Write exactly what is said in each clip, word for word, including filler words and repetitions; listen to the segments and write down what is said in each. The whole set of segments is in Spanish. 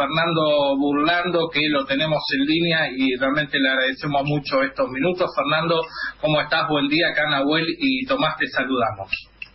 Fernando Burlando, que lo tenemos en línea y realmente le agradecemos mucho estos minutos. Fernando, ¿cómo estás? Buen día, acá Nahuel y Tomás te saludamos.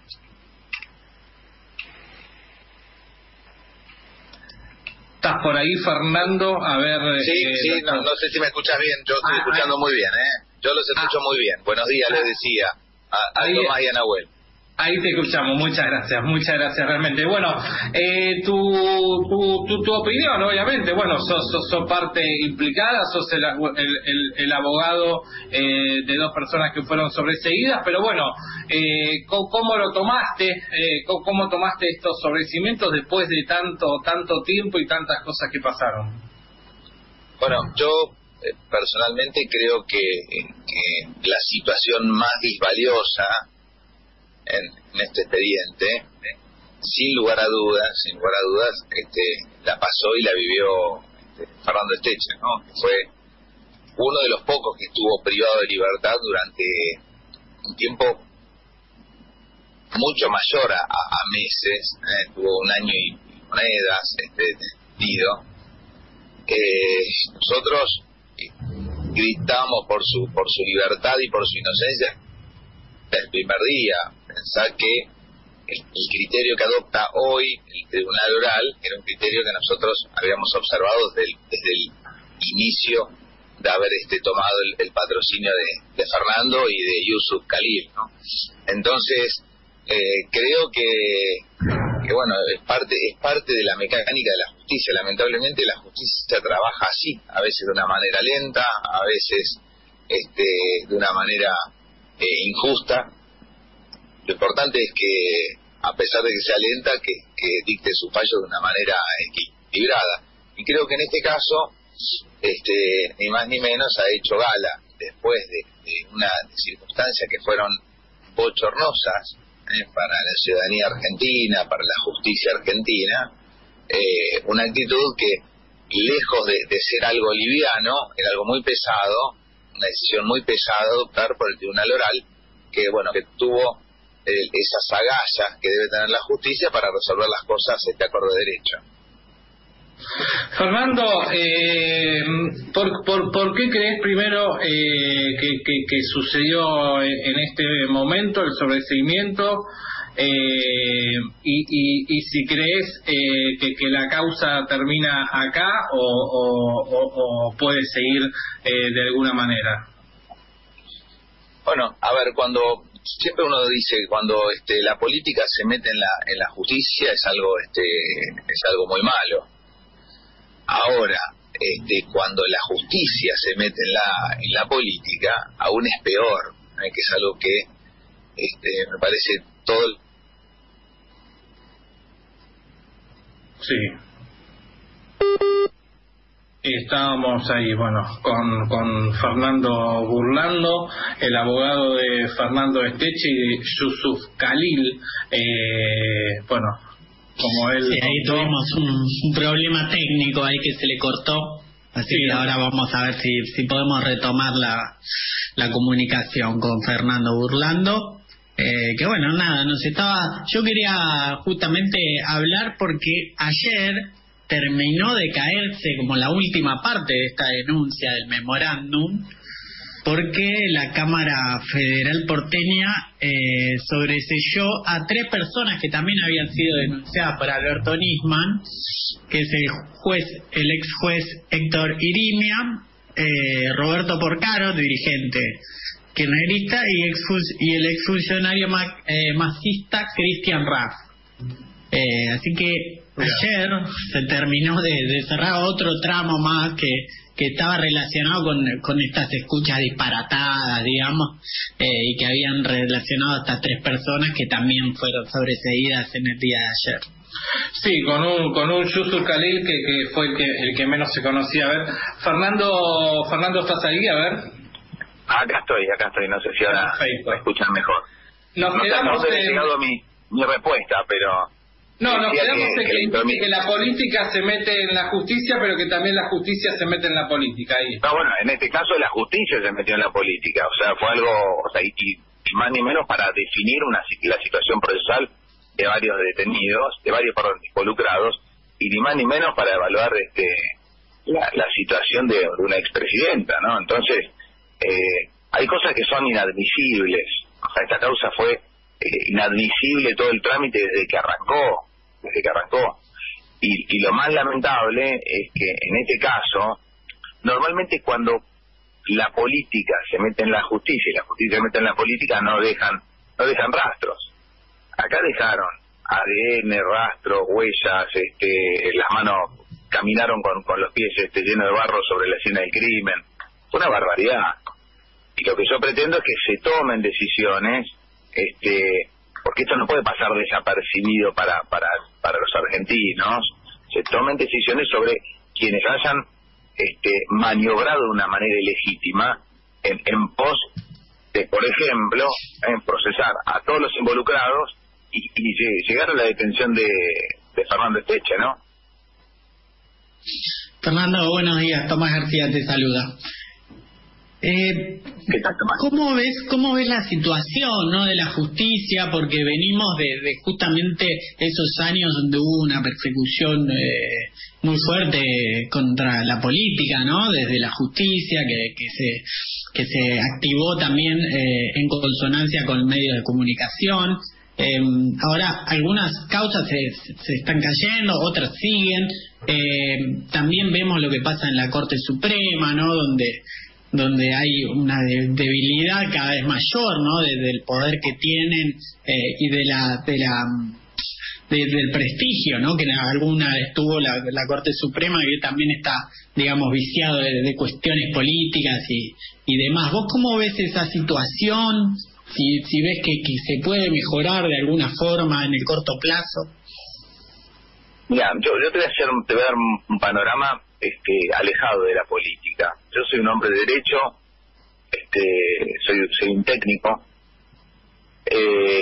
¿Estás por ahí, Fernando? A ver... Sí, eh, sí, no, no sé si me escuchas bien, yo estoy ah, escuchando ah, muy bien, ¿eh? Yo los escucho ah, muy bien. Buenos días, ah, les decía a, a Tomás y a Nahuel. Ahí te escuchamos, muchas gracias, muchas gracias realmente. Bueno, eh, tu, tu, tu, tu opinión, obviamente, bueno, sos, sos, sos parte implicada, sos el, el, el, el abogado eh, de dos personas que fueron sobreseídas, pero bueno, eh, ¿cómo, cómo lo tomaste? Eh, ¿cómo, ¿Cómo tomaste estos sobreseimientos después de tanto, tanto tiempo y tantas cosas que pasaron? Bueno, yo eh, personalmente creo que, que la situación más disvaliosa En, en este expediente, eh, sin lugar a dudas, sin lugar a dudas, este, la pasó y la vivió este, Fernando Esteche, ¿no? Fue uno de los pocos que estuvo privado de libertad durante un tiempo mucho mayor a, a meses, eh, tuvo un año y monedas este, detenido. Eh, nosotros gritamos por su por su libertad y por su inocencia el primer día. Pensar que el, el criterio que adopta hoy el Tribunal Oral era un criterio que nosotros habíamos observado desde el, desde el inicio de haber este tomado el, el patrocinio de, de Fernando y de Yusuf Khalil, ¿no? Entonces eh, creo que, que bueno es parte es parte de la mecánica de la justicia. Lamentablemente la justicia trabaja así, a veces de una manera lenta, a veces este de una manera eh, injusta. Lo importante es que, a pesar de que sea lenta, que, que dicte su fallo de una manera equilibrada. Y creo que en este caso, este, ni más ni menos, ha hecho gala, después de, de una circunstancia que fueron bochornosas eh, para la ciudadanía argentina, para la justicia argentina, eh, una actitud que, lejos de, de ser algo liviano, era algo muy pesado, una decisión muy pesada adoptar por el Tribunal Oral, que bueno, que tuvo esas agallas que debe tener la justicia para resolver las cosas este acorde de derecho. Fernando, eh, ¿por, por, ¿por qué crees primero eh, que, que, que sucedió en este momento el sobreseimiento eh, y, y, y si crees eh, que, que la causa termina acá o, o, o, o puede seguir eh, de alguna manera? Bueno, a ver, cuando siempre uno dice cuando este la política se mete en la en la justicia es algo este es algo muy malo. Ahora, este cuando la justicia se mete en la en la política, aún es peor, ¿eh? Que es algo que este me parece todo el... Sí. Estábamos ahí, bueno, con, con Fernando Burlando, el abogado de Fernando Esteche y de Yusuf Khalil, eh, bueno, como él... Sí, ahí contó, tuvimos un, un problema técnico ahí que se le cortó, así sí, que ahora vamos a ver si, si podemos retomar la, la comunicación con Fernando Burlando. Eh, que bueno, nada, nos estaba... Yo quería justamente hablar porque ayer terminó de caerse como la última parte de esta denuncia del memorándum, porque la Cámara Federal porteña eh, sobreseyó a tres personas que también habían sido denunciadas por Alberto Nisman, que es el juez, el ex juez Héctor Irimia, eh, Roberto Porcaro, dirigente kirchnerista, y, ex, y el exfuncionario ma, eh, masista Cristian Raff. Eh, así que ayer se terminó de, de cerrar otro tramo más que, que estaba relacionado con, con estas escuchas disparatadas, digamos, eh, y que habían relacionado a estas tres personas que también fueron sobreseídas en el día de ayer. Sí, con un con un Yusuf Khalil que, que fue el que el que menos se conocía. A ver, Fernando, Fernando, ¿estás ahí? A ver. Acá estoy, acá estoy, no sé si ahora Perfecto. me escuchan mejor. Nos no quedamos sé, no sé en... llegado mi, mi respuesta, pero... No, nos quedamos que, en que, que, que la política se mete en la justicia, pero que también la justicia se mete en la política. Ahí. No, bueno, en este caso la justicia se metió en la política, o sea, fue algo, o sea, y, y más ni menos para definir una la situación procesal de varios detenidos, de varios perdón, involucrados, y ni más ni menos para evaluar este la, la situación de, de una expresidenta, ¿no? Entonces, eh, hay cosas que son inadmisibles. O sea, esta causa fue eh, inadmisible todo el trámite desde que arrancó, desde que arrancó. Y, y lo más lamentable es que en este caso, normalmente cuando la política se mete en la justicia y la justicia se mete en la política, no dejan no dejan rastros. Acá dejaron A D N, rastros, huellas, este, las manos caminaron con, con los pies este, llenos de barro sobre la escena del crimen. Fue una barbaridad. Y lo que yo pretendo es que se tomen decisiones, este, porque esto no puede pasar desapercibido para, para, para los argentinos. Se tomen decisiones sobre quienes hayan este, maniobrado de una manera ilegítima en, en pos de, por ejemplo, en procesar a todos los involucrados y, y llegar a la detención de, de Fernando Esteche, ¿no? Fernando, buenos días. Tomás García te saluda. Eh, ¿Qué tal, Tomás? ¿Cómo ves, cómo ves la situación, ¿no?, de la justicia? Porque venimos de, de justamente esos años donde hubo una persecución eh, muy fuerte contra la política, ¿no?, desde la justicia, que, que se que se activó también eh, en consonancia con medios de comunicación. Eh, ahora algunas causas se, se están cayendo, otras siguen. Eh, también vemos lo que pasa en la Corte Suprema, ¿no?, donde donde hay una debilidad cada vez mayor, ¿no?, desde el poder que tienen eh, y de la de la de, del prestigio, ¿no?, que alguna vez tuvo la, la Corte Suprema, que también está, digamos, viciado de, de cuestiones políticas y, y demás. ¿Vos cómo ves esa situación? Si, si ves que, que se puede mejorar de alguna forma en el corto plazo. Mira, yo, yo te voy a hacer, te voy a dar un panorama este, alejado de la política. Yo soy un hombre de derecho, este, soy, soy un técnico. Eh,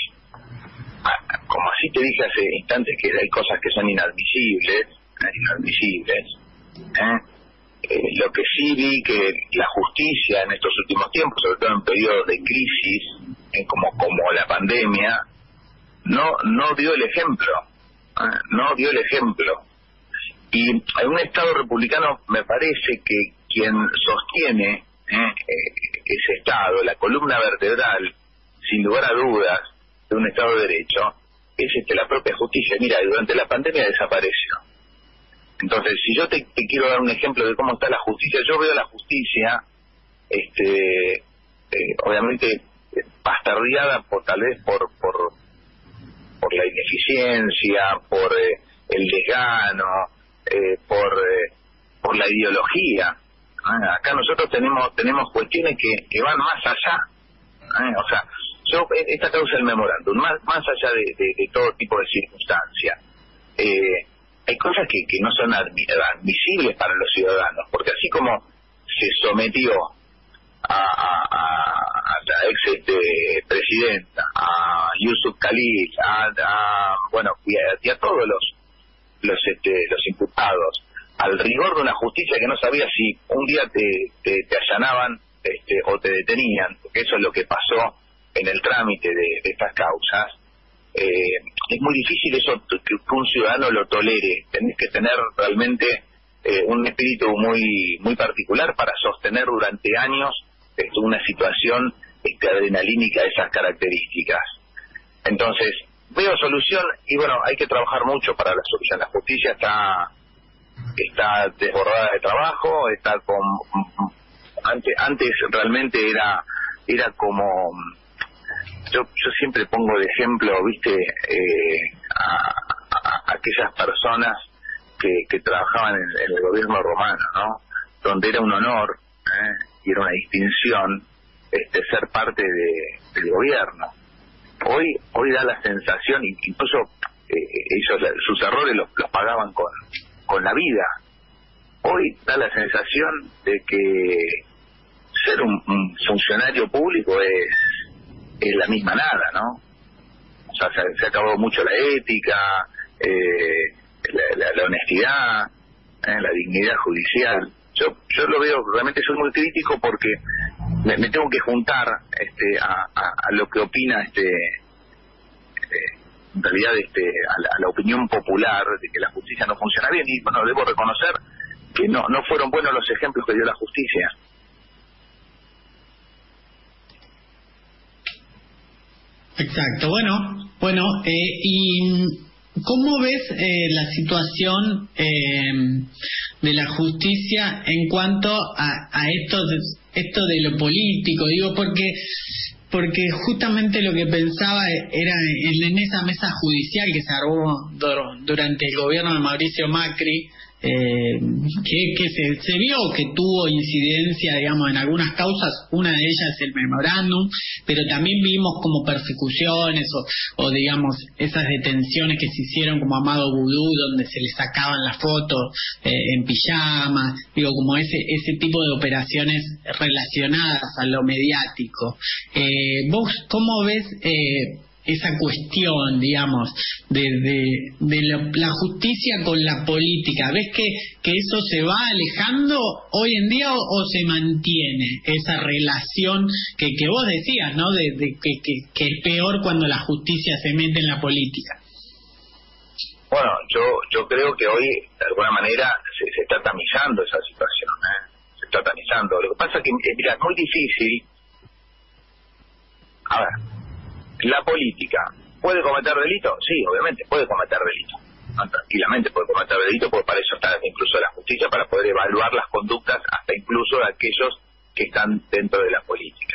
como así te dije hace instantes que hay cosas que son inadmisibles, inadmisibles. ¿eh? Eh, lo que sí vi que la justicia en estos últimos tiempos, sobre todo en periodos de crisis, eh, como como la pandemia, no no dio el ejemplo, eh, no dio el ejemplo. Y en un Estado republicano me parece que quien sostiene eh, eh, ese Estado, la columna vertebral, sin lugar a dudas, de un Estado de Derecho, es este, la propia justicia. Mira, durante la pandemia desapareció. Entonces, si yo te, te quiero dar un ejemplo de cómo está la justicia, yo veo la justicia, este, eh, obviamente, bastardeada por tal vez por por, por la ineficiencia, por eh, el desgano, eh, por eh, por la ideología. Ah, acá nosotros tenemos tenemos cuestiones que, que van más allá. Ah, o sea, yo esta causa del memorándum, más más allá de, de, de todo tipo de circunstancias. Eh, hay cosas que, que no son admisibles para los ciudadanos, porque así como se sometió a, a, a la ex este, presidenta, a Yusuf Khalil, a, a bueno y a, y a todos los los este, los imputados al rigor de una justicia que no sabía si un día te, te, te allanaban este, o te detenían, porque eso es lo que pasó en el trámite de, de estas causas. Eh, es muy difícil eso que, que un ciudadano lo tolere. Tenés que tener realmente eh, un espíritu muy muy particular para sostener durante años este, una situación este, adrenalínica de esas características. Entonces veo solución y bueno, hay que trabajar mucho para la solución. La justicia está está desbordada de trabajo, está con antes antes realmente era era como Yo, yo siempre pongo de ejemplo, viste, eh, a, a, a aquellas personas que, que trabajaban en, en el gobierno romano, ¿no? Donde era un honor ¿eh? y era una distinción este, ser parte de, del gobierno. Hoy hoy da la sensación, incluso eh, ellos sus errores los, los pagaban con, con la vida. Hoy da la sensación de que ser un, un funcionario público es es la misma nada, ¿no? O sea, se, se ha acabado mucho la ética, eh, la, la, la honestidad, eh, la dignidad judicial. Yo yo lo veo, realmente soy muy crítico porque me, me tengo que juntar este a, a, a lo que opina este eh, en realidad este, a, la, a la opinión popular de que la justicia no funciona bien, y bueno, debo reconocer que no, no fueron buenos los ejemplos que dio la justicia. Exacto, bueno, bueno, eh, y ¿cómo ves eh, la situación eh, de la justicia en cuanto a, a esto, de, esto de lo político? Digo, porque porque justamente lo que pensaba era en, en esa mesa judicial que se armó dur, durante el gobierno de Mauricio Macri, eh, que, que se, se vio que tuvo incidencia, digamos, en algunas causas. Una de ellas es el memorándum, pero también vimos como persecuciones o, o digamos esas detenciones que se hicieron como Amado Vudú, donde se le sacaban las fotos eh, en pijama, digo, como ese ese tipo de operaciones relacionadas a lo mediático. Eh, ¿Vos cómo ves eh, esa cuestión, digamos, de, de, de la, la justicia con la política? ¿Ves que, que eso se va alejando hoy en día o, o se mantiene esa relación que, que vos decías, ¿no? De, de que, que, que es peor cuando la justicia se mete en la política. Bueno, yo yo creo que hoy, de alguna manera, se, se está tamizando esa situación, ¿eh? Se está tamizando. Lo que pasa es que, mira, es muy difícil. A ver, ¿la política puede cometer delito? Sí, obviamente puede cometer delito. No, tranquilamente puede cometer delito, porque para eso está incluso la justicia, para poder evaluar las conductas hasta incluso de aquellos que están dentro de la política.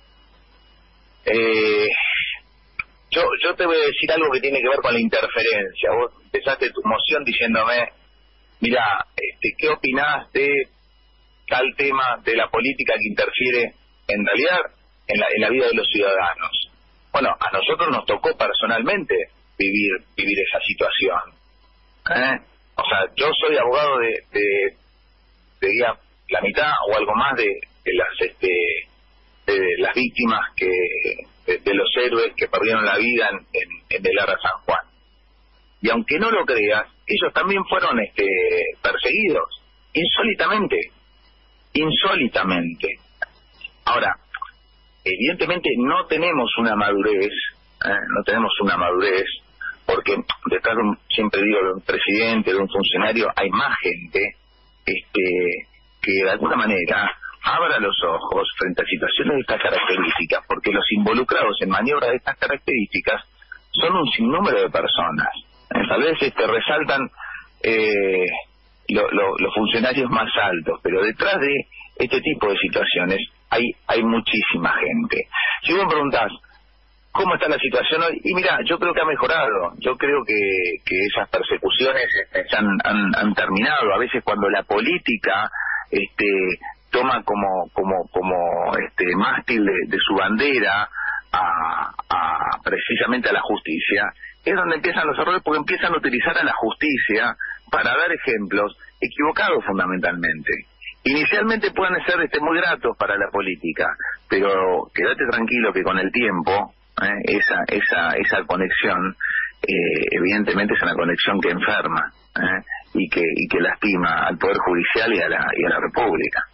Eh, yo yo te voy a decir algo que tiene que ver con la interferencia. Vos empezaste tu moción diciéndome, mira, este, ¿qué opinás de tal tema de la política que interfiere en realidad en la, en la vida de los ciudadanos? Bueno, a nosotros nos tocó personalmente vivir vivir esa situación. ¿Eh? O sea, yo soy abogado de, de, de diga, la mitad o algo más de, de las este de las víctimas que de, de los héroes que perdieron la vida en, en, en el Ara San Juan. Y aunque no lo creas, ellos también fueron este perseguidos insólitamente, insólitamente. Ahora, evidentemente no tenemos una madurez, ¿eh? no tenemos una madurez, porque detrás de un, siempre digo, de un presidente, de un funcionario, hay más gente este, que de alguna manera abra los ojos frente a situaciones de estas características, porque los involucrados en maniobras de estas características son un sinnúmero de personas. ¿eh? Tal vez este, resaltan eh, lo, lo, los funcionarios más altos, pero detrás de este tipo de situaciones hay hay muchísima gente. Si vos me preguntás cómo está la situación hoy, y mira, yo creo que ha mejorado, yo creo que, que esas persecuciones este, han, han, han terminado. A veces cuando la política este toma como como como este mástil de, de su bandera a, a precisamente a la justicia, es donde empiezan los errores, porque empiezan a utilizar a la justicia para dar ejemplos equivocados fundamentalmente. Inicialmente pueden ser este, muy gratos para la política, pero quédate tranquilo que con el tiempo eh, esa esa esa conexión eh, evidentemente es una conexión que enferma eh, y que y que lastima al Poder Judicial y a la y a la República.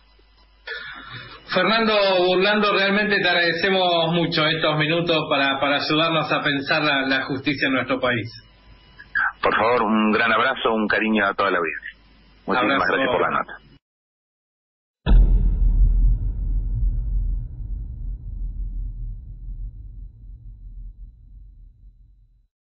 Fernando Burlando, realmente te agradecemos mucho estos minutos para para ayudarnos a pensar la, la justicia en nuestro país. Por favor, un gran abrazo, un cariño a toda la audiencia. Muchísimas abrazo. Gracias por la nota.